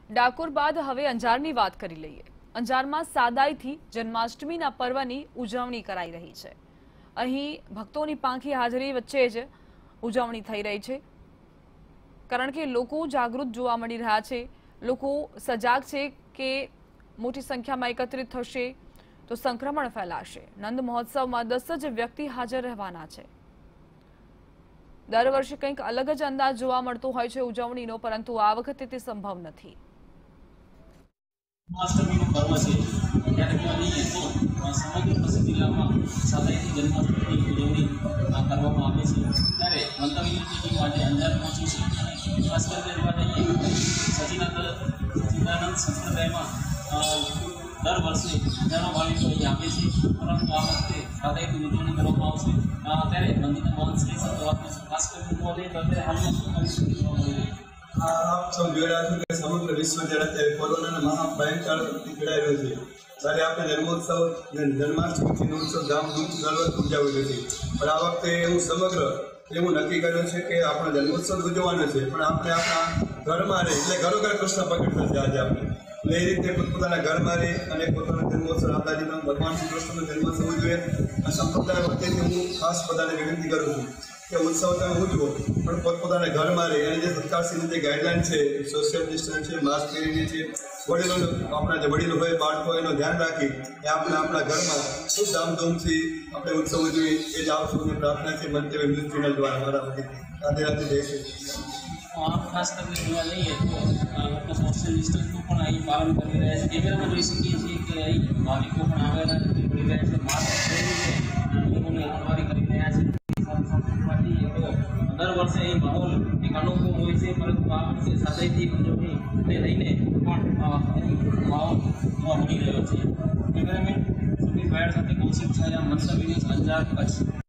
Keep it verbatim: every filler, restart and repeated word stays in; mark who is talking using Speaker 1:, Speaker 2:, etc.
Speaker 1: ડાકોર બાદ હવે અંજારની વાત કરી લઈએ। અંજારમાં સાદાઈથી જન્માષ્ટમીના પર્વની ઉજવણી કરાઈ રહી છે। અહીં ભક્તોની પાંખી હાજરી વચ્ચે જ ઉજવણી થઈ રહી છે, કારણ કે લોકો જાગૃત જોવા મળી રહ્યા છે। લોકો સજાગ છે કે મોટી સંખ્યામાં એકત્રિત થશે તો સંક્રમણ ફેલાશે। નંદ મહોત્સવમાં દસ જ વ્યક્તિ હાજર રહેવાના છે। દર વર્ષે કંઈક અલગ જ અંદાજ જોવા મળતો હોય છે ઉજવણીનો, પરંતુ આ વખતે તે સંભવ નથી।
Speaker 2: જન્માષ્ટમીનો પર્વ છે ત્યારે જોવા જઈએ તો સમગ્ર કચ્છ જિલ્લામાં સાદાઈથી જન્માષ્ટમીની ઉજવણી કરવામાં આવે છે। ત્યારે મંતવ્યની ટીમ આજે અંજાર પહોંચી છે અને ખાસ કરીને જોવા જઈએ સચિદાનંદ સચિદાનંદ સંપ્રદાયમાં દર વર્ષે હજારો ભાવિકો અહીં આવે છે, પરંતુ આ વખતે સાદાઈથી ઉજવણી કરવામાં આવશે। ત્યારે મંદિરના મહોત્સવની શરૂઆત ખાસ કરીને જોવા જઈએ તો અત્યારે હાલમાં શું પરિસ્થિતિ જોવા મળી રહી છે?
Speaker 3: આપ સૌ જોઈ રહ્યા છો કે સમગ્ર વિશ્વ જ્યારે અત્યારે કોરોનાના મહાભયંકરથી પીડાઈ રહ્યું છે, ત્યારે આપણે જન્મોત્સવ જન્માષ્ટમી ઉત્સવ ધામધૂમથી દર વર્ષે ઉજવાઈ રહ્યો છે। પણ આ વખતે એવું સમગ્ર એવું નક્કી કર્યું છે કે આપણો જન્મોત્સવ ઉજવવાનો છે, પણ આપણે આપણા ઘરમાં રહી એટલે ઘરો ઘર કૃષ્ણ પ્રગટ થશે આજે આપણે એટલે એ રીતે પોતપોતાના ઘરમાં રહી અને પોતાનો જન્મોત્સવ આપણાજીનો ભગવાન શ્રી કૃષ્ણનો જન્મોત્સવ ઉજવે। આ સંપ્રદાય વખતેથી હું ખાસ બધાને વિનંતી કરું છું કે ઉત્સવ તમે ઉજવો, પણ પોતપોતાના ઘરમાં રહી અને જે સરકારશ્રીની જે ગાઈડલાઇન છે, સોશિયલ ડિસ્ટન્સ છે, માસ્ક પહેરીને છે, વડીલો આપણા જે વડીલો હોય બાળકો એનું ધ્યાન રાખી એ આપણે આપણા ઘરમાં ખૂબ ધામધૂમથી આપણે ઉત્સવ ઉજવીએ એ જ આપ સૌની પ્રાર્થના છે। મંતવ્ય ન્યૂઝ ચેનલ દ્વારા મારા વતી રાધે રાધે જય શ્રી
Speaker 2: આમ ખાસ કરીને જોવા જઈએ તો લોકો સોશિયલ ડિસ્ટન્સનું પણ અહીં પાલન કરી રહ્યા છે। કેમેરામાં જોઈ શકીએ છીએ કે અહીં ભાવિકો પણ આવેલા કરી રહ્યા છે, માસ્ક પહેરીને લોકોને અનુવારી કરી રહ્યા છે। દર વર્ષે એ માહોલ એક અનોખો હોય છે, પરંતુ આ વર્ષે સાદાઈથી ઉજવણીને લઈને પણ માહોલ જોવા મળી રહ્યો છે। કેમેરામેન સુધીર ભાયડ સાથે કૌશિક છાયા, મંતવ્ય ન્યૂઝ, અંજાર, કચ્છ।